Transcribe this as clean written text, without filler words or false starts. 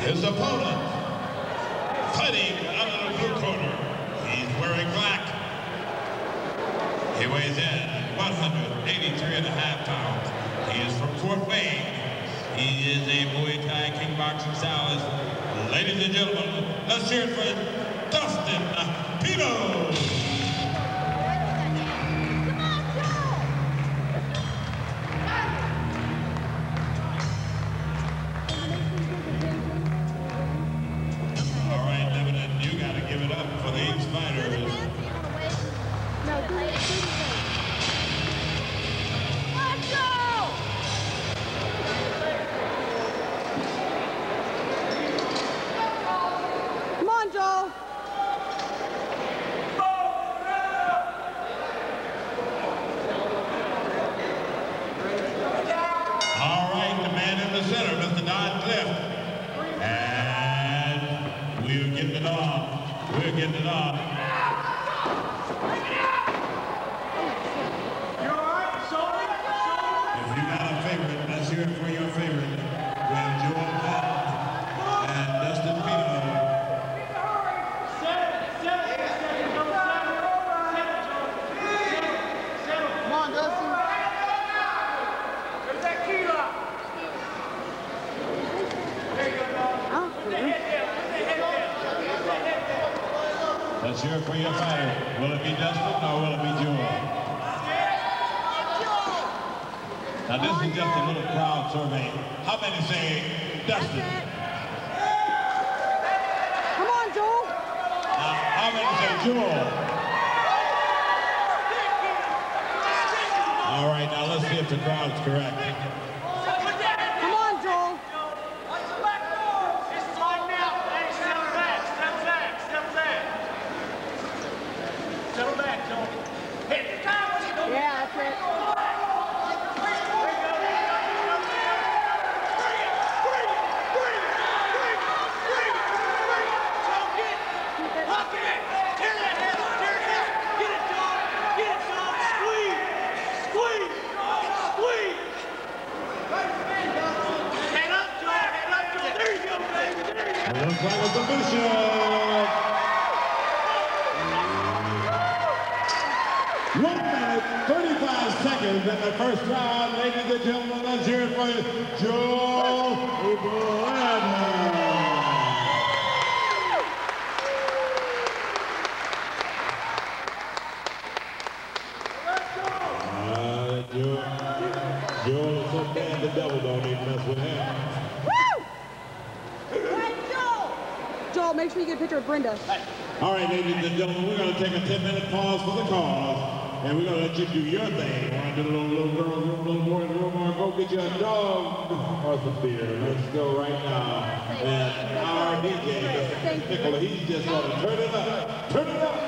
His opponent, fighting out of the blue corner, he's wearing black. He weighs in 183.5 pounds. He is from Fort Wayne. He is a Muay Thai kickboxing stylist. Ladies and gentlemen, let's hear it for Dustin Pino. All right, Lebanon, you got to give it up for these fighters. We're getting it on. You all right? If you got a favorite, let's hear it for your favorite. We have Blanton and Dustin Pino. Come on, Dustin. There's that key lock. There you go, dog. Put the head down. Let's hear it for your fighter. Will it be Dustin or will it be Joel? Now this is just a little crowd survey. How many say Dustin? Come on, Joel. Now, how many say Joel? All right, now let's see if the crowd's correct. Come on, Joel. It's time now. Hey, step back. Settle back, Joel. Hit the time. Yeah, that's it. Looks like a submission. 1 minute, 35 seconds in the first round. Ladies and gentlemen, let's hear it for Joel Blanton. Joel is so bad the devil don't even mess with him. Joel, make sure you get a picture of Brenda. All right, ladies and gentlemen, we're going to take a 10-minute pause for the cause, and we're going to let you do your thing. Want to do a little girls room, little boys room, or go get you a dog or some beer. Let's go right now. And our DJ, Mr. Nicola, he's just going to turn it up. Turn it up.